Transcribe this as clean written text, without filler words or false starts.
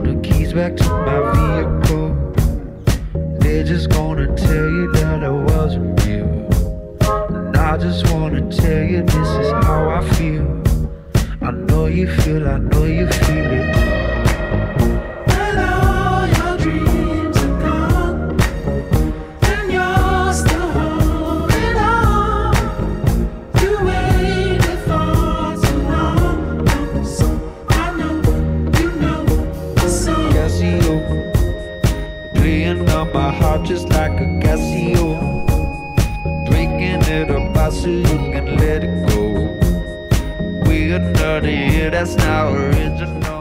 want the keys back to my vehicle. They're just gonna tell you that I wasn't you. And I just wanna tell you this is how I feel. I know you feel, I know you feel it. When all your dreams are gone and you're still holding on, you waited for too long. So I know you know the song. Casio, playing on my heart just like a Casio, breaking it apart so you can let it go. We another year, that's not original.